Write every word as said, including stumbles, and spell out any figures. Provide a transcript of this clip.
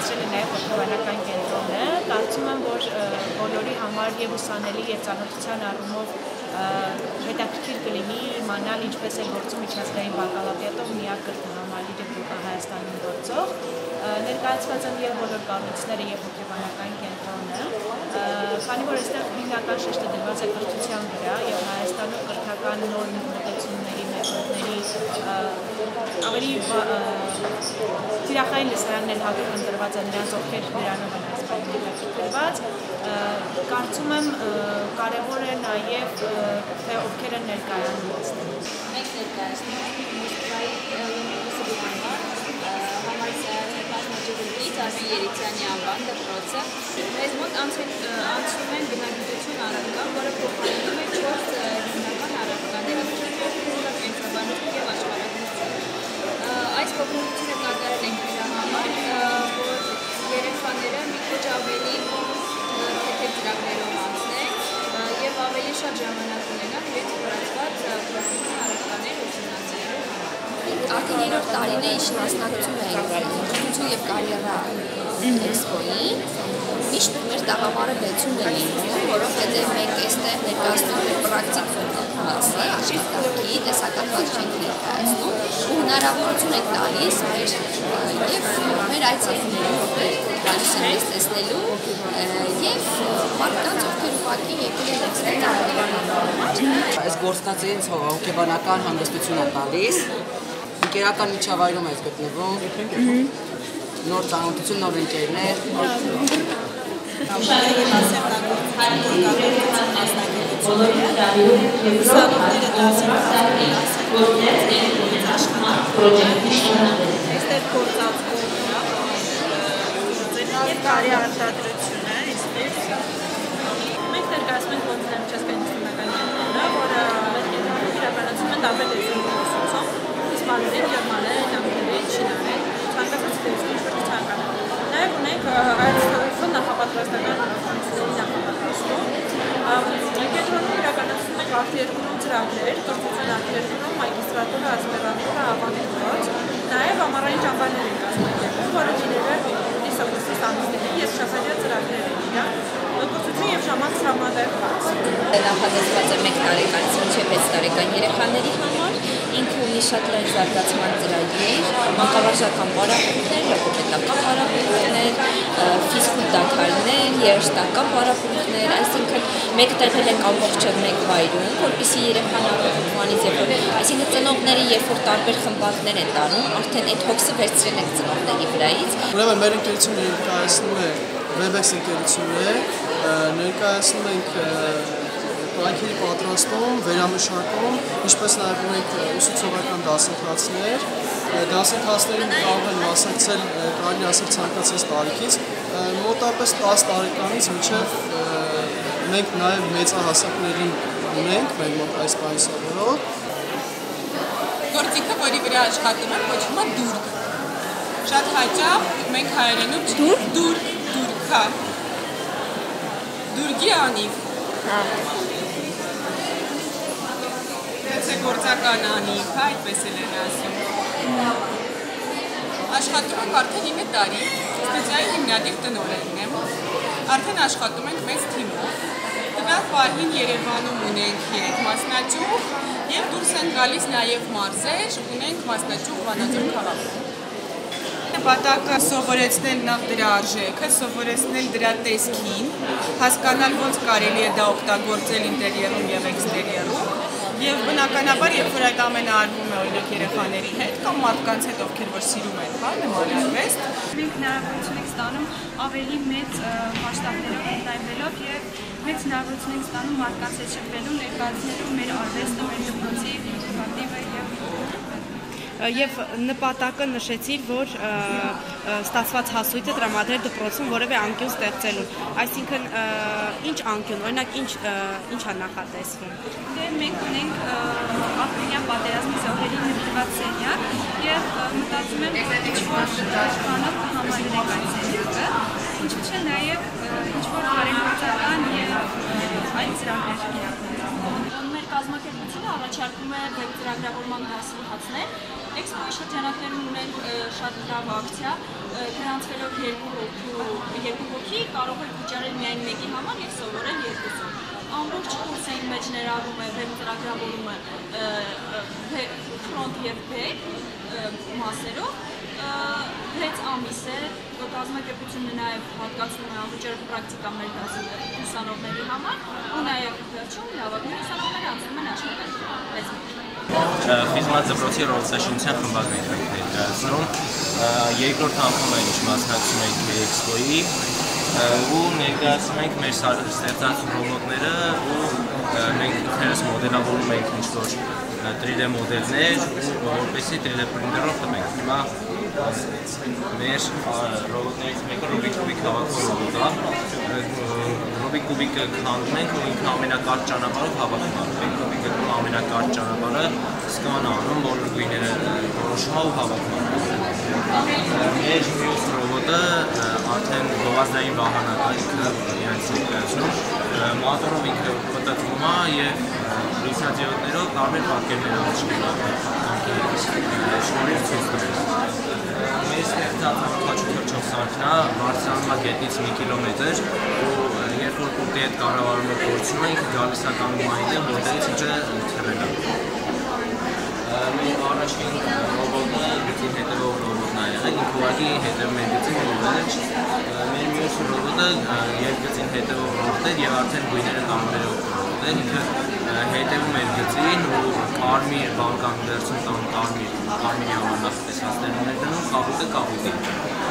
ներկայացրել է նաև հոգեբանական կենտրոնը, կարծում եմ, որ բոլորի համար եւ ուսանելի եւ ծանոթության առումով հետաքրքիր կլինի իմանալ ինչպես է գործում միջազգային բակալավրիատով միակ կրթահամալիրը Հայաստանում գործող։ Ներկայացված են եւ բոլոր կառույցները եւ հոգեբանական կենտրոնը, քանի որ այստեղ հիմնական շեշտը դրված է կրթության վրա եւ Հայաստանում կրթական նոր մոտեցումների, մեթոդների ավելի թիրախային լսարաններ հատուկ ընտրված են նրանց, ովքեր դրանով են այսպես հետաքրքրված։ Կարծում եմ կարևոր է նաեւ թե ովքեր են ներկայանում այստեղ։ Մենք ներկայացնում ենք Արմեն Երիցյանի անվան դպրոցը։ Մեզ մոտ անցնում են բնագիտություն առարկա, որը փոխարինում է չորս հիմնական առարկաները, կենտրոնաբանություն եւ աշխարհագրություն։ Այս փոփոխությունը կատարել ենք նրա համար, որ երեխաները մի քիչ ավելի թեթև ծրագրերով անցնեն եւ ավելի շատ ժամանակ ունենան իրենց ստացված փոփոխության առարկաները ուսումնասիրելու համար։ Արդեն երրորդ տարին է ինչ մասնակցում ենք կրթություն եւ կարիերա էքսպոյի, միշտ մեր տաղավարը բեցում է լինում, որովհետեւ մենք այստեղ ներկայացնում ենք պրակտիկ մասը, աշխատանքի, տեսական մաս չենք ներկայացնում ու հնարավորություն ենք տալիս մեր եւ մեր այցելուներին, ովքեր գալիս են մեզ տեսնելու եւ մարդկանց, ովքեր ուղղակի եկել են այստեղ։ Այս գործընթացին հոգեբանական հանգստություն է տալիս, ընկերական միջավայրում ես գտնվում, նոր ծանոթություն, նոր ընկերներ։ Այստեղ գործածվում է կարի արտադրություն է, մենք ներկայացնում ենք ոնց միջազգային ուսումնական կենտրոնը, որը իրականացում են տարբեր դեպքերում, իսպաներեն, գերմաներեն, անգլերեն, չինարեն, ցանկացած դեպքեր ինչ-որ ցանկանում։ Նաև ունենք այս նախապատրաստական հնարավորությունների նախապատրաստում։ Կենտրոնում իրականացնում ենք արտերկրում ծրագրեր, կրթության արտերկրում, մագիստրատուրա, ասպիրանտուրա, ավանդույթ գործ, նաև ամառային ճամբարներ են կազմակերպում, որը լինել է հուլիս-օգոստոս ամիսներին երկշաբաթյա ծրագրեր են իրար, կրթություն եւ ժամանց տրամադրված։ Նախատեսված է մեկ տարեկանից մինչև վեց տարեկան երեխաների համար, ինքը ունի շատ լայն զարգացման ծրագիր, մանկավարժական պարապմունքներ, լոգոպեդական պարապմունքներ, ֆիզկուլ դադարներ, երաժշտական պարապմունքներ, այսինքն մենք տրվել ենք ամբողջը մեկ վայրում, որպեսզի երեխան առողջանից եւ որ, այսինքն ծնողները երբ որ տարբեր խմբակներ են տանում, արդեն այդ հոգսը վերցրել ենք ծնողների վրայից։ Ուրեմն մեր ընկերությունը ներկայացնում է Webex ընկերությունը, ներկայացնում ենք պրակերի պատրաստում, վերամշակում, ինչպես նաև ունենք ուսուցողական դասընթացներ, դասընթացներին կարող են մասնակցել, կարելի ասել ցանկացած տարիքից, մոտավորապես տասը տարեկանից մինչև մենք նաև մեծահասակներին ունենք, մեր մոտ այս բանի սովորող։ Գործիքը, որի վրա աշխատում եմ, կոչվում է դուրք։ Շատ հաճախ մենք հայերենում Դուրք, դուրք, դուրք, հա։ Դուրգի անիվ։ Դե գործական անիվ, հա, այդպես էլ են ասում։ Աշխատում ենք արդեն ինը տարի, ստուդիայի հիմնադիր տնօրենն եմ։ Արդեն աշխատում ենք մեծ թիմով։ Տվյալ պահին Երևանում ունենք երեք մասնաճյուղ եւ դուրս են գալիս նաեւ մարզեր, ունենք մասնաճյուղ Վանաձոր քաղաքում։ Նպատակը սովորեցնել նախ դրա արժեքը, սովորեցնել դրա տեսքին, հասկանալ ոնց կարելի է դա օգտագործել ինտերիերում եւ էքստերիերում եւ բնականաբար երբ որ այդ ամենը արվում է օրինակ երեխաների հետ կամ մարդկանց հետ, ովքեր որ սիրում են, հա, նման արվեստ, մենք հնարավորություն ենք ստանում ավելի մեծ մասշտաբներով ընդլայնվելով եւ մեծ հնարավորություն ենք ստանում մարդկանց հետ շփվելու, ներկայացնելու մեր արվեստը, մեր դպրոցի ինովատիվը եւ Եվ նպատակը նշեցիր, որ ստացված հասույթը տրամադրել դպրոցում որևէ անկյուն ստեղծելուն, այսինքն ինչ անկյուն, օրինակ ինչ է նախատեսվում։ Դե մենք ունենք ապրիլյան պատերազմի զոհերի նվիրված սենյակ եւ մտածում եմ ինչ-որ բանով կհամալրենք այդ սենյակը, ինչու՞ չէ նաեւ ինչ-որ բարեգործական եւ այլ ծրագրեր իրականացնել։ Մեր կազմակերպությունը առաջարկում է վեբ ծրագրավորման դասընթացներ, Էքսպոյի շրջանակներում ունենք շատ լավ ակցիա, գրանցվելով երկու հոգի կարող եք վճարել միայն մեկի համար և սովորել երկուսում։ Ամբողջ կուրսային մեջ ներառում է վեբ ծրագրավորումը ֆրոնտ և բեք մասերով, վեց ամիս է, կազմակերպությունը նաև հատկացնում է անվճար պրակտիկաներ դասի ուսանողների համար ու նաև վերջում լավագույն ուսանողները անցնում են աշխատել լեզվի։ Խիզմատ դպրոցի ռոլսաշինության խմբակներ ենք ներկայացնում, երկրորդ անգամ է ինչ մասնակցում ենք Էքսպոյի ու ներկայացնում ենք մեր ստեղծած ռոբոտները ու մենք ինքներս մոդելավորում ենք ինչ-որ տրի դե մոդելներ, որպեսզի տրի դե պրինտերով տվենք։ Հիմա մեր ռոբոտներից մեկը Ռուբիկ Կուբիկ հավաքող ռոբոտ է։ Ռուբիկ Կուբիկը քանդում ենք ու ինքը ամենակարճ ճանապարհով հավաքում է։ Ռուբիկ Կուբիկը ամենակարճ ճանապարհը սկան անում, բոլոր գույները որոշում է ու հավաքում է։ Մեր մյուս ռոբոտը արդեն գովազդային վահանակ է, ինքը իրենց ներկայացնում, մատորով ինքը պտտվում է և լուսադիոդներով տարբեր պատկերներ աչքի շնորհիվ ցույց տվել։ Մեր ստեղծած անթաչու թռչող սարքն է, բարձրանում է գետնից մի կիլոմետր ու երբ որ կուտի հետ կառավարումը կորցնում է, ինքը գալիս է կանգնում այնտեղ, որտեղից ինքը թռել է։ Մեր առաջին ռոբոտը գծին հետևող ռոբոտն է եղել, ինքը ուղղակի հետևում է գծին ռոբոտը։ Մեր մյուս ռոբոտը երբ գծին հետևող ռոբոտ է և արդեն գույները տարբերող ռոբոտ է, ինքը հետևում էր գծին ու կարմիր բանկան վերցում տան կարմիր, կարմիրի համար նախատեսված ներումներ դնում, կապուտը կապուտի։